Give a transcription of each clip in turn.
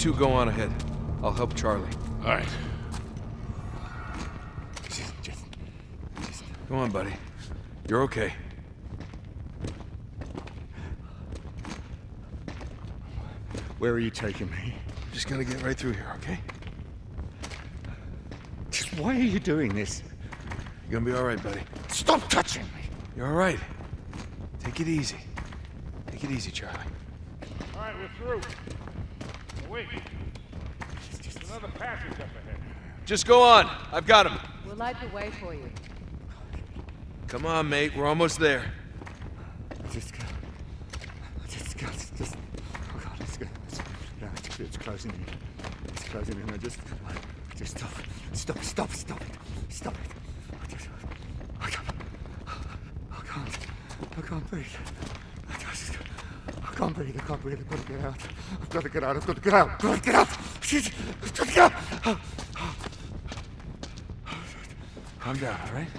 two go on ahead. I'll help Charlie. All right. Just... Come on, buddy. You're okay. Where are you taking me? Just gonna get right through here, okay? Just why are you doing this? You're gonna be all right, buddy. Stop touching me! You're all right. Take it easy. Take it easy, Charlie. All right, we're through. Oh, wait. There's another passage up ahead. Just go on. I've got him. We'll light the way for you. Come on, mate. We're almost there. Just go. Oh God, no, it's closing in. It's closing in. Just stop it. Stop it. I can't breathe. I can't breathe. I've got to get out. I've got to get out. Shit. I've got to get out. Calm down, all right?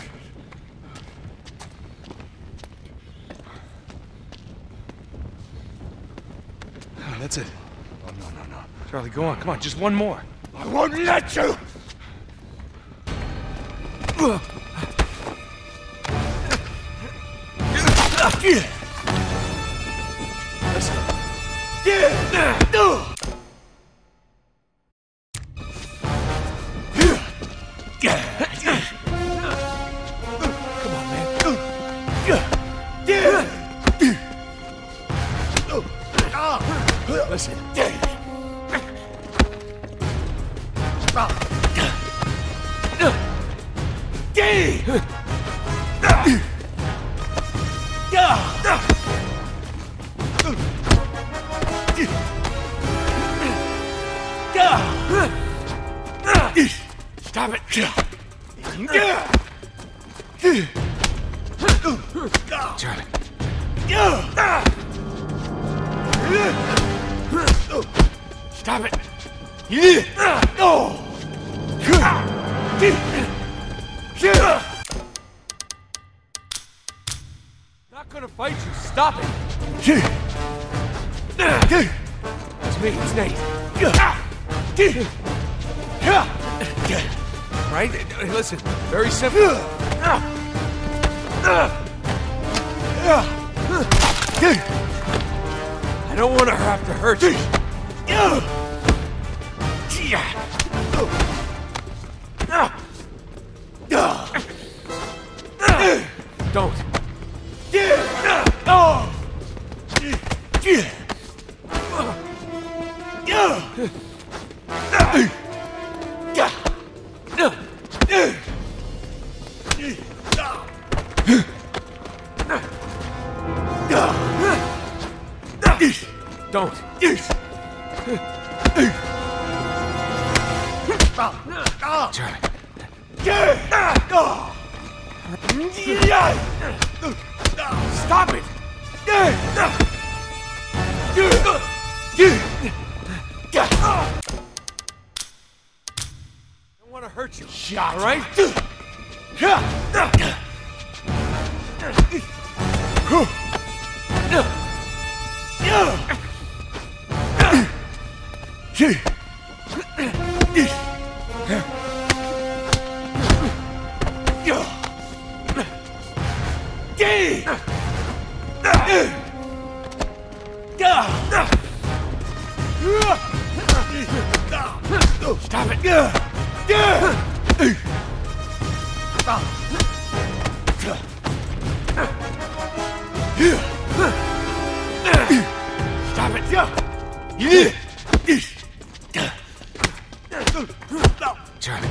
That's it. Oh, no. Charlie, go on. Come on. Just one more. I won't let you! Listen. Stop it! Charlie. Stop it! Not gonna fight you. Stop it. It's me. It's Nate. Right? Listen. Very simple. I don't want to have to hurt you. Don't. Don't. Charlie. Stop it! I don't want to hurt you. All right? Stop it! Stop it! Charlie.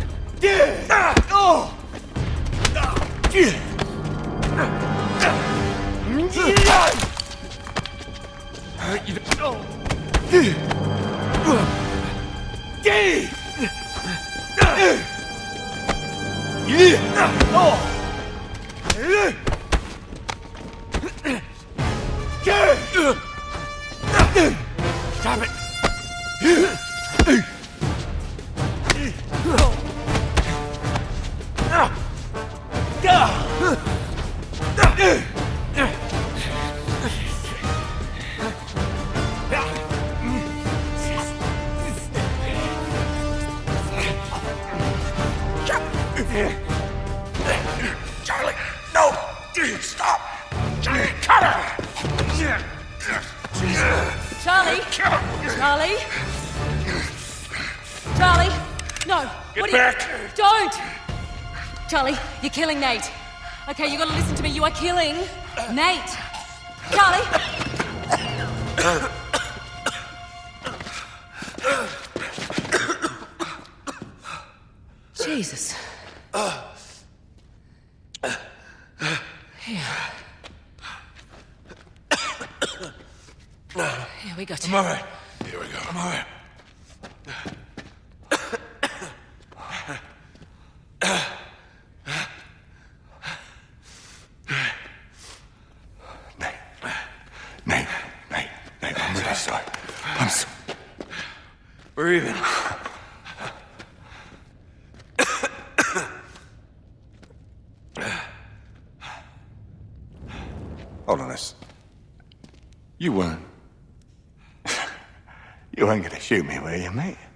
Stop it! Charlie, no! Stop! Charlie, cut her! Charlie! Charlie! Charlie! No! Get back! Don't! Charlie, you're killing Nate. Okay, you gotta listen to me. You are killing Nate. Charlie! Jesus. Here. Here, we got you. I'm all right. Here we go. I'm all right. Nate, I'm really sorry. I'm so... We're even. Hold on this. You weren't gonna shoot me, were you, mate?